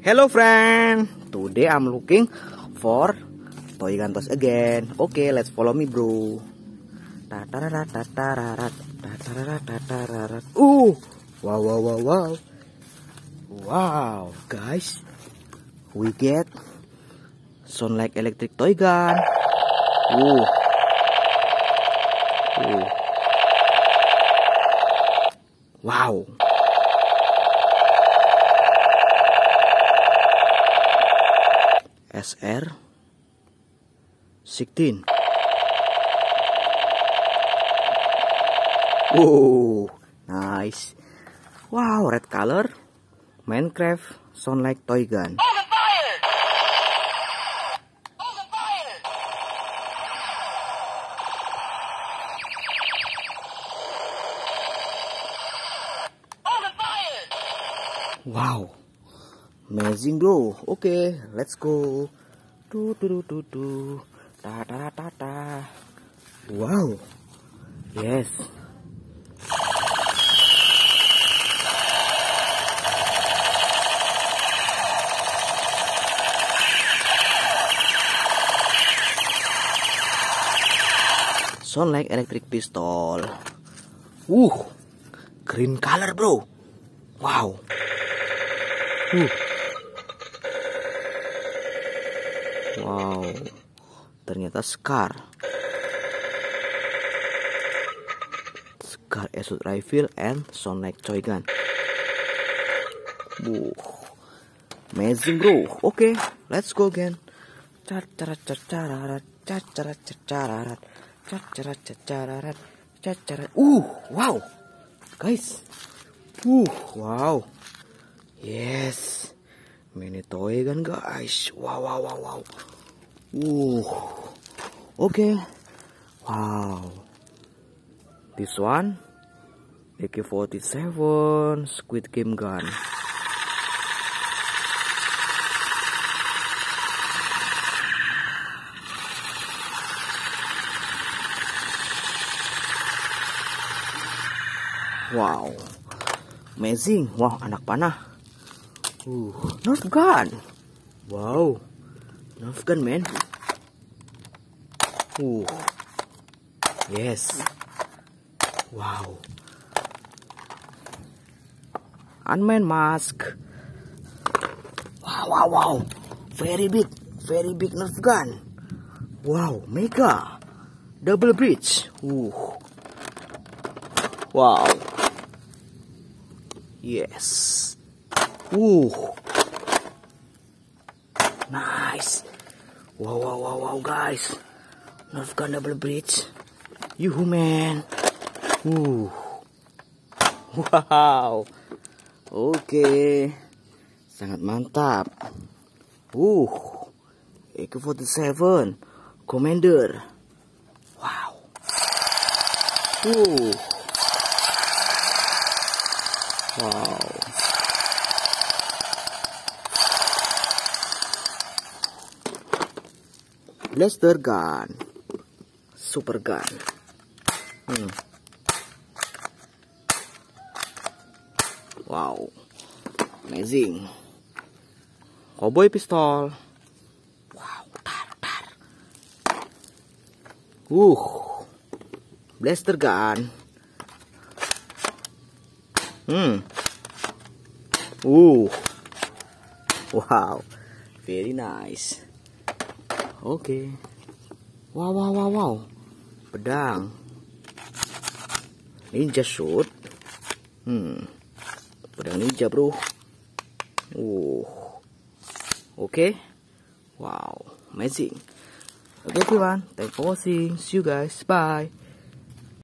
Hello friend, today I'm looking for toy gun toys again. Okay, let's follow me bro. Wow, wow, wow, wow. Wow, guys, we get sound like electric toy gun. Wow. SR-16. Whoa, nice. Wow, red color. Minecraft sound like toy gun. Wow, amazing bro. Okay, let's go. Ta. Wow, yes. Sound like electric pistol. Green color bro. Wow. Wow, ternyata Scar assault rifle and sound like toy gun. Amazing bro. Okay, let's go again. Wow, guys. Wow. Yes, mini toy gun guys. Wow. Okay. Wow. This one AK-47 Squid Game gun. Wow. Amazing. Wow, anak panah. Nerf gun. Wow, Nerf gun man. Yes. Wow. Unmanned mask. Wow. Very big Nerf gun. Wow, mega. Double bridge. Wow. Yes. Nice. Wow, guys. Nerf gun double bridge. Yuhu man. Wow. Oke. Sangat mantap. AK-47 Commander. Wow. Wow. Blaster gun, super gun. Wow, amazing. Cowboy pistol. Wow, tar. Blaster gun. Wow, very nice. Oke. Wow. Pedang. Ninja shoot. Pedang ninja, bro. Oke. Wow, amazing. Okay, everyone. Thanks for watching. See you guys. Bye.